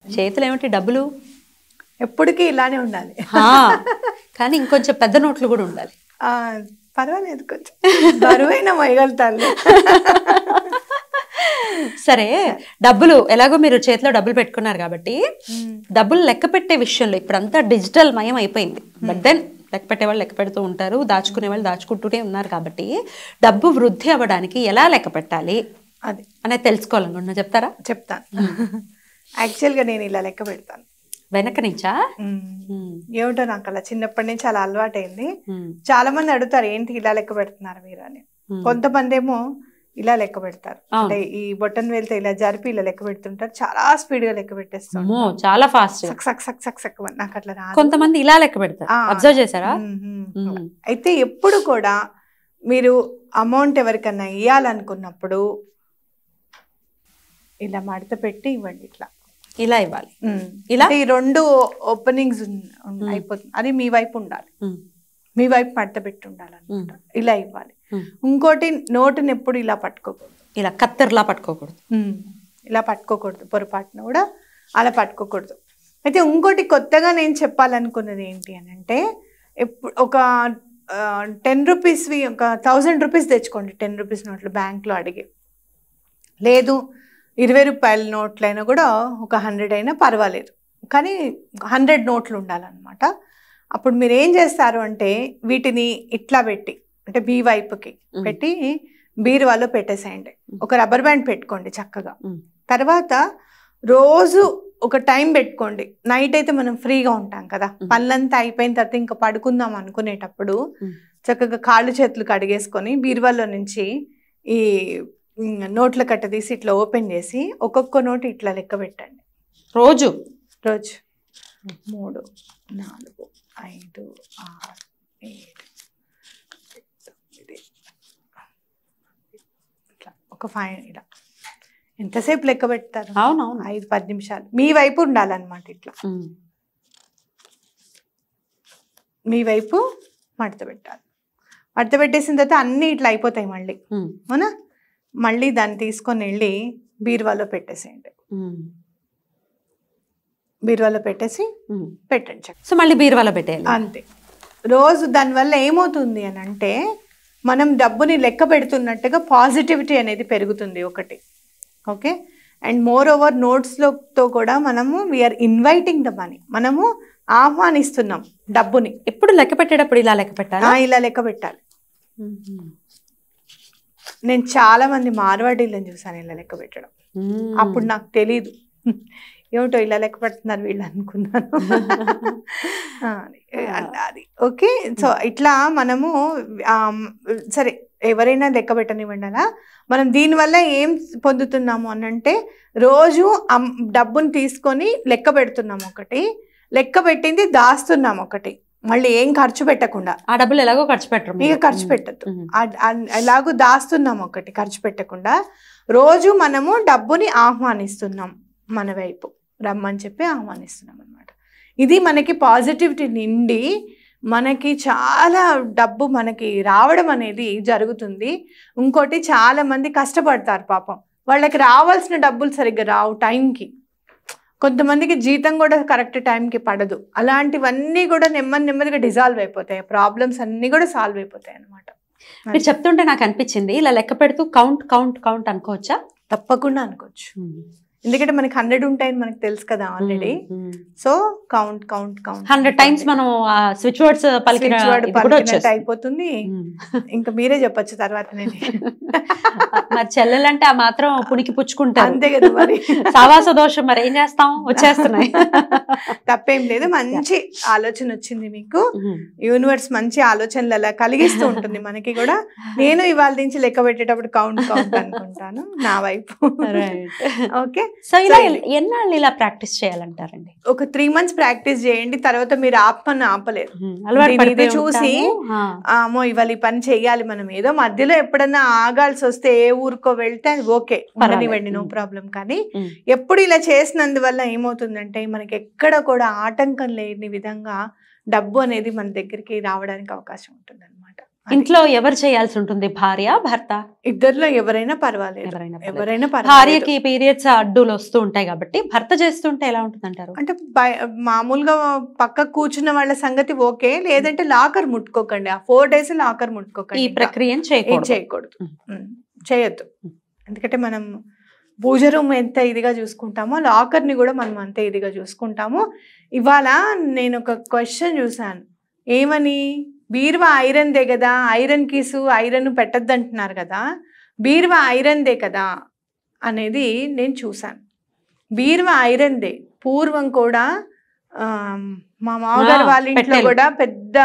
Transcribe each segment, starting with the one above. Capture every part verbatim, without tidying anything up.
చేతులు ఏమిటి డబ్బులు ఎప్పటికీ ఇలానే ఉండాలి. కానీ ఇంకొంచెం పెద్ద నోట్లు కూడా ఉండాలి. పర్వాలేదు, కొంచెం బరువైన మొయ్యగలుగుతాను. సరే, డబ్బులు ఎలాగో మీరు చేతిలో డబ్బులు పెట్టుకున్నారు కాబట్టి డబ్బులు లెక్క పెట్టే విషయంలో ఇప్పుడంతా డిజిటల్ మయం అయిపోయింది. బట్ దెన్ లెక్క పెట్టే వాళ్ళు లెక్క పెడుతూ ఉంటారు, దాచుకునే వాళ్ళు దాచుకుంటూనే ఉన్నారు. కాబట్టి డబ్బు వృద్ధి అవ్వడానికి ఎలా లెక్క పెట్టాలి అది అనేది తెలుసుకోవాలనుకుంటున్నా, చెప్తారా? చెప్తాను. యాక్చువల్గా నేను ఇలా లెక్క పెడతాను వెనక నుంచా. ఏమిటో నాకు అలా చిన్నప్పటి నుంచి అలా అలవాటైంది. చాలా మంది అడుగుతారు ఏంటి ఇలా లెక్క పెడుతున్నారు మీరు అని. కొంతమంది ఏమో ఇలా లెక్క పెడతారు, అంటే ఈ బొట్టన్ వేలితో ఇలా జరిపి ఇలా లెక్క పెడుతుంటారు, చాలా స్పీడ్ గా లెక్క పెట్టేస్తారు, చాలా ఫాస్ట్. సక్ సక్ సక్ సక్ సక్ నాకు అట్లా రాదు. కొంతమంది ఇలా లెక్క పెడతారు, అబ్జర్వ్ చేశారా? అయితే ఎప్పుడు కూడా మీరు అమౌంట్ ఎవరికన్నా ఇవ్వాలనుకున్నప్పుడు ఇలా మడత పెట్టి ఇవ్వండి. ఇట్లా ఇలా ఇవ్వాలి. ఇలా ఈ రెండు ఓపెనింగ్స్ అయిపోతుంది, అది మీ వైపు ఉండాలి, మీ వైపు మడత పెట్టి ఉండాలన్నమాట. ఇలా ఇవ్వాలి. ఇంకోటి, నోటుని ఎప్పుడు ఇలా పట్టుకోకూడదు, ఇలా కత్తెరలా పట్టుకోకూడదు, ఇలా పట్టుకోకూడదు, పొరపాటున కూడా అలా పట్టుకోకూడదు. అయితే ఇంకోటి కొత్తగా నేను చెప్పాలనుకున్నది ఏంటి అని అంటే, ఎప్పుడు ఒక టెన్ రూపీస్వి ఒక థౌజండ్ రూపీస్ తెచ్చుకోండి, టెన్ రూపీస్ నోట్లు బ్యాంక్లో అడిగి. లేదు ఇరవై రూపాయల నోట్లైనా కూడా ఒక హండ్రెడ్ అయినా పర్వాలేదు, కానీ హండ్రెడ్ నోట్లు ఉండాలన్నమాట. అప్పుడు మీరు ఏం చేస్తారు అంటే, వీటిని ఇట్లా పెట్టి, అంటే బీ వైపుకి పెట్టి బీరువాలో పెట్టేసేయండి. ఒక రబ్బర్ బ్యాండ్ పెట్టుకోండి చక్కగా. తర్వాత రోజు ఒక టైం పెట్టుకోండి. నైట్ అయితే మనం ఫ్రీగా ఉంటాం కదా, పనులంతా అయిపోయిన తర్వాత ఇంకా పడుకుందాం అనుకునేటప్పుడు చక్కగా కాళ్ళు చేతులు కడిగేసుకొని బీరువాలో నుంచి ఈ నోట్ల కట్ట తీసి ఇట్లా ఓపెన్ చేసి ఒక్కొక్క నోటు ఇట్లా లెక్క పెట్టండి రోజు రోజు. మూడు, నాలుగు, ఐదు, ఆరు, ఏడు, తొమ్మిది, ఇట్లా ఒక ఫైవ్. ఇలా ఎంతసేపు లెక్క పెడతారు? అవునవును, ఐదు పది నిమిషాలు. మీ వైపు ఉండాలన్నమాట. ఇట్లా మీ వైపు మడత పెట్టాలి. మడత పెట్టేసిన తర్వాత అన్నీ ఇట్లా అయిపోతాయి మళ్ళీ, అవునా? మళ్ళీ దాన్ని తీసుకొని వెళ్ళి బీరువాలో పెట్టేసేయండి. బీరువాలో పెట్టేసి పెట్టండి. సో మళ్ళీ బీరువాలో పెట్టేయాలి అంతే. రోజు దానివల్ల ఏమవుతుంది అని అంటే, మనం డబ్బుని లెక్క పెడుతున్నట్టుగా పాజిటివిటీ అనేది పెరుగుతుంది ఒకటి. ఓకే. అండ్ మోర్ ఓవర్ నోట్స్లో కూడా మనము వీఆర్ ఇన్వైటింగ్ ద మనీ, మనము ఆహ్వానిస్తున్నాం డబ్బుని. ఎప్పుడు లెక్క పెట్టేటప్పుడు ఇలా లెక్క పెట్టాలి, ఇలా లెక్క పెట్టాలి. నేను చాలా మంది మార్వాడీలను చూసాను ఇలా లెక్క పెట్టడం. అప్పుడు నాకు తెలీదు, ఏమిటో ఇలా లెక్క పెడుతున్నారు వీళ్ళు అనుకున్నాను. అది ఓకే. సో ఇట్లా మనము సరే ఎవరైనా లెక్క పెట్టనివ్వండి. అలా మనం దీనివల్ల ఏం పొందుతున్నాము అని అంటే, రోజు డబ్బుని తీసుకొని లెక్క పెడుతున్నాము ఒకటి, లెక్క పెట్టింది దాస్తున్నాము ఒకటి, మళ్ళీ ఏం ఖర్చు పెట్టకుండా. ఆ డబ్బులు ఎలాగో ఖర్చు పెట్టరు, ఇక ఖర్చు పెట్టద్దు, ఎలాగో దాస్తున్నాం ఒకటి ఖర్చు పెట్టకుండా. రోజు మనము డబ్బుని ఆహ్వానిస్తున్నాం, మన వైపు రమ్మని చెప్పి ఆహ్వానిస్తున్నాం అనమాట. ఇది మనకి పాజిటివిటీ నిండి మనకి చాలా డబ్బు మనకి రావడం అనేది జరుగుతుంది. ఇంకోటి, చాలా మంది కష్టపడతారు పాపం, వాళ్ళకి రావాల్సిన డబ్బులు సరిగ్గా రావు టైంకి. కొంతమందికి జీతం కూడా కరెక్ట్ టైంకి పడదు. అలాంటివన్నీ కూడా నెమ్మది నెమ్మదిగా డిజాల్వ్ అయిపోతాయి, ప్రాబ్లమ్స్ అన్నీ కూడా సాల్వ్ అయిపోతాయి అనమాట. మీరు చెప్తుంటే నాకు అనిపించింది, ఇలా లెక్క పెడుతూ కౌంట్ కౌంట్ కౌంట్ అనుకోవచ్చా? తప్పకుండా అనుకోవచ్చు, ఎందుకంటే మనకి హండ్రెడ్ ఉంటాయని మనకు తెలుసు కదా already. So count count count hundred times మనం స్విచ్ వర్డ్స్ పలికినట్టు అయిపోతుంది. ఇంకా మీరే చెప్పచ్చు తర్వాత. నేను మరి చెల్లెలంటే ఆ మాత్రం పునికి పుచ్చుకుంటారు, అంతే కదా మరి. సావాస దోషం, మరి ఏం చేస్తాం, వచ్చేస్తున్నాయి. తప్పేం లేదు, మంచి ఆలోచన వచ్చింది మీకు. యూనివర్స్ మంచి ఆలోచనలు అలా కలిగిస్తూ ఉంటుంది మనకి కూడా. నేను ఇవాళ నుంచి లెక్క పెట్టేటప్పుడు కౌంట్ కౌంట్ అనుకుంటాను నా వైపు. ఓకే. సో ఇలా ఎన్నాళ్ళు ఇలా ప్రాక్టీస్ చేయాలంటారండి? ఒక త్రీ మంత్స్ ప్రాక్టీస్ చేయండి, తర్వాత మీరు ఆపని ఆపలేరు. ఇది చూసి అమ్మో ఇవాళ ఈ పని చెయ్యాలి మనం, ఏదో మధ్యలో ఎప్పుడన్నా ఆగాల్సి వస్తే ఏ ఊరుకో వెళ్తే అది ఓకే, ఉండనివ్వండి, నో ప్రాబ్లం. కానీ ఎప్పుడు ఇలా చేసినందువల్ల ఏమవుతుందంటే, మనకి ఎక్కడ కూడా ఆటంకం లేని విధంగా డబ్బు అనేది మన దగ్గరికి రావడానికి అవకాశం ఉంటుంది అనమాట. ఇంట్లో ఎవరు చేయాల్సి ఉంటుంది, భార్య భర్త? ఇద్దరిలో ఎవరైనా పర్వాలేదు, ఎవరైనా భార్యకి పీరియడ్స్ అడ్డులు వస్తూ ఉంటాయి కాబట్టి భర్త చేస్తుంటే ఎలా ఉంటుంది అంటారు? అంటే మామూలుగా పక్క కూర్చున్న వాళ్ళ సంగతి ఓకే, లేదంటే లాకర్ ముట్టుకోకండి, ఆ ఫోర్ డేస్ లాకర్ ముట్టుకోకండి, ఈ ప్రక్రియ చేయకూడదు, చేయొద్దు. ఎందుకంటే మనం పూజ రూమ్ ఎంత ఇదిగా చూసుకుంటామో లాకర్ని కూడా మనం అంతే ఇదిగా చూసుకుంటాము. ఇవాళ నేను ఒక క్వశ్చన్ చూసాను, ఏమని, బీరువా ఐరన్దే కదా, ఐరన్ కీసు ఐరన్ పెట్టద్దు అంటున్నారు కదా, బీరువా ఐరన్దే కదా అనేది నేను చూసాను. బీరువా ఐరన్దే. పూర్వం కూడా మా మామగారు వాళ్ళ ఇంట్లో కూడా పెద్ద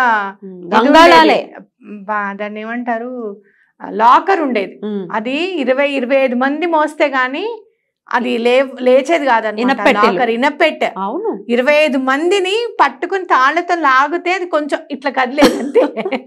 దాన్ని ఏమంటారు లాకర్ ఉండేది. అది ఇరవై ఇరవై ఐదు మంది మోస్తే గాని అది లే లేచేది కాదన్నమాట. లాకర్ ఇనపెట్టె. అవును, ఇరవై ఐదు మందిని పట్టుకుని తాళ్లతో లాగితే అది కొంచెం ఇట్లా కదిలేదంతే.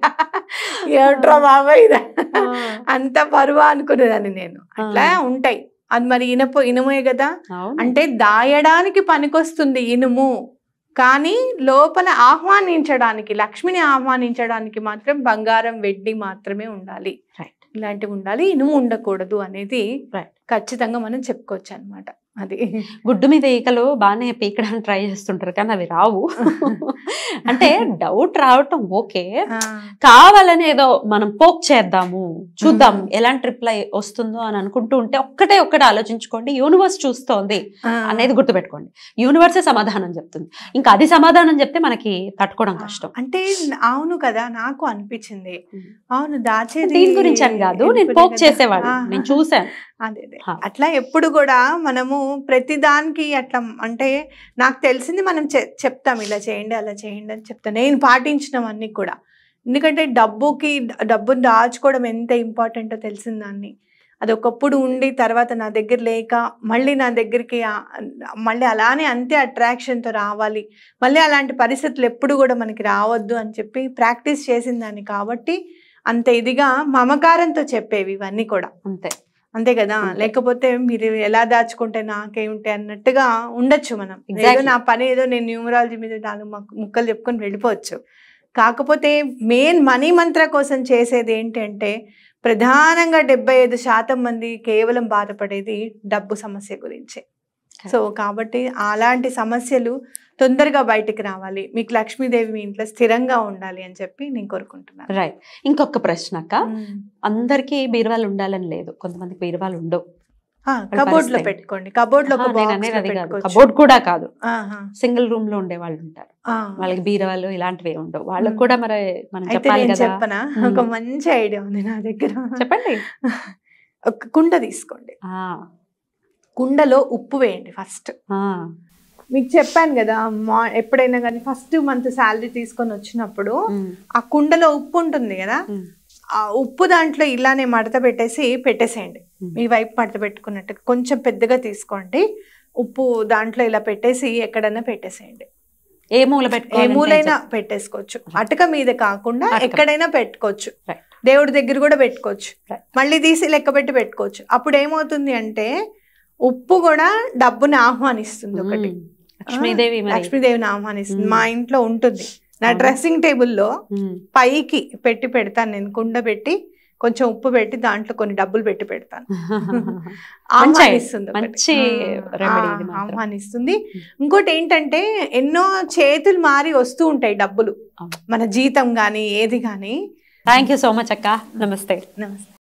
ఏట్రా బాబా ఇది, అంత బరువా అనుకునేదాన్ని నేను. అట్లా ఉంటాయి. అది మరి ఇనుపు ఇనుమే కదా, అంటే దాయడానికి పనికొస్తుంది ఇనుము, కానీ లోపల ఆహ్వానించడానికి, లక్ష్మిని ఆహ్వానించడానికి మాత్రం బంగారం వెండి మాత్రమే ఉండాలి, ఇలాంటివి ఉండాలి, ఇనుము ఉండకూడదు అనేది ఖచ్చితంగా మనం చెప్పుకోవచ్చు అనమాట. అది గుడ్డు మీద ఈకలు బాగానే పీకడానికి ట్రై చేస్తుంటారు కానీ అవి రావు. అంటే డౌట్ రావటం ఓకే, కావాలని ఏదో మనం పోక్ చేద్దాము, చూద్దాం ఎలాంటి రిప్లై వస్తుందో అని అనుకుంటూ ఉంటే ఒక్కటే ఒక్కటి ఆలోచించుకోండి, యూనివర్స్ చూస్తోంది అనేది గుర్తుపెట్టుకోండి. యూనివర్సే సమాధానం చెప్తుంది, ఇంకా అది సమాధానం చెప్తే మనకి తట్టుకోవడం కష్టం. అంటే అవును కదా, నాకు అనిపించింది, అవును దాచేది దీని గురించి అని కాదు, నేను పోక్ చేసేవాడు, నేను చూసాను. అదే అదే అట్లా ఎప్పుడు కూడా మనము ప్రతిదానికి అట్లా, అంటే నాకు తెలిసింది మనం చెప్తాం, ఇలా చేయండి అలా చేయండి అని చెప్తాను, నేను పాటించినవన్నీ కూడా. ఎందుకంటే డబ్బుకి డబ్బుని దాచుకోవడం ఎంత ఇంపార్టెంటో తెలిసిన దాన్ని. అది ఒకప్పుడు ఉండి తర్వాత నా దగ్గర లేక మళ్ళీ నా దగ్గరికి మళ్ళీ అలానే అంతే అట్రాక్షన్తో రావాలి, మళ్ళీ అలాంటి పరిస్థితులు ఎప్పుడు కూడా మనకి రావద్దు అని చెప్పి ప్రాక్టీస్ చేసిన దాన్ని. కాబట్టి అంత ఇదిగా మమకారంతో చెప్పేవి ఇవన్నీ కూడా, అంతే అంతే కదా. లేకపోతే మీరు ఎలా దాచుకుంటే నాకేమిటి అన్నట్టుగా ఉండొచ్చు మనం. ఏదో నా పని ఏదో నేను న్యూమరాలజీ మీద నాలుగు ముక్కలు చెప్పుకొని వెళ్ళిపోవచ్చు. కాకపోతే మెయిన్ మనీ మంత్ర కోసం చేసేది ఏంటంటే, ప్రధానంగా డెబ్బై ఐదు శాతం మంది కేవలం బాధపడేది డబ్బు సమస్య గురించి. సో కాబట్టి అలాంటి సమస్యలు తొందరగా బయటికి రావాలి, మీకు లక్ష్మీదేవి మీ ఇంట్లో స్థిరంగా ఉండాలి అని చెప్పి నేను కోరుకుంటున్నాను. రైట్. ఇంకొక ప్రశ్న అక్క, అందరికీ బీరువాలు ఉండాలని లేదు, కొంతమంది బీరువాలు ఉండవు, కబోర్డ్ లో పెట్టుకోండి. కబోర్డ్ లో కబోర్డ్ కూడా కాదు, సింగిల్ రూమ్ లో ఉండే వాళ్ళు ఉంటారు, వాళ్ళకి బీరువాలు ఇలాంటివి ఉండవు, వాళ్ళకి కూడా మరి మనం చెప్పాలి కదా. చెప్పనా, ఒక మంచి ఐడియా ఉంది నా దగ్గర, చెప్పండి. ఒక కుండ తీసుకోండి, కుండలో ఉప్పు వేయండి ఫస్ట్. మీకు చెప్పాను కదా, మా ఎప్పుడైనా కానీ ఫస్ట్ మంత్ శాలరీ తీసుకొని వచ్చినప్పుడు ఆ కుండలో ఉప్పు ఉంటుంది కదా, ఆ ఉప్పు దాంట్లో ఇలానే మడత పెట్టేసి పెట్టేసేయండి, మీ వైపు మడత పెట్టుకున్నట్టు కొంచెం పెద్దగా తీసుకోండి, ఉప్పు దాంట్లో ఇలా పెట్టేసి ఎక్కడైనా పెట్టేసేయండి. ఏ మూల పెట్టుకో, ఏ మూలైనా పెట్టేసుకోవచ్చు, అటక మీద కాకుండా ఎక్కడైనా పెట్టుకోవచ్చు, దేవుడి దగ్గర కూడా పెట్టుకోవచ్చు, మళ్ళీ తీసి లెక్క పెట్టి పెట్టుకోవచ్చు. అప్పుడు ఏమవుతుంది అంటే ఉప్పు కూడా డబ్బుని ఆహ్వానిస్తుంది. ఒకటి లక్ష్మీదేవి లక్ష్మీదేవిని ఆహ్వానిస్తుంది. మా ఇంట్లో ఉంటుంది, నా డ్రెస్సింగ్ టేబుల్లో పైకి పెట్టి పెడతాను నేను, కుండ పెట్టి కొంచెం ఉప్పు పెట్టి దాంట్లో కొన్ని డబ్బులు పెట్టి పెడతాను. ఆహ్వానిస్తుంది ఆహ్వానిస్తుంది ఇంకోటి ఏంటంటే, ఎన్నో చేతులు మారి వస్తూ ఉంటాయి డబ్బులు, మన జీతం గానీ ఏది గానీ. థ్యాంక్ యూ సో మచ్ అక్క. నమస్తే. నమస్తే.